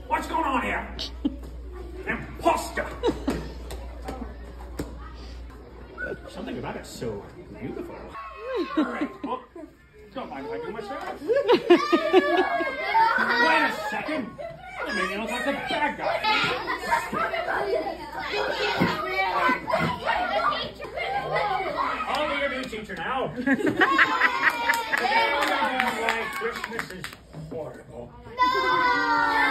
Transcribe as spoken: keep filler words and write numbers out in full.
What's going on here? Imposter! Something about it's so beautiful. All right, well, don't mind if I do myself. Wait a second. I made you look like the bad guy. I'll be your new teacher now. Why Christmas is horrible. No!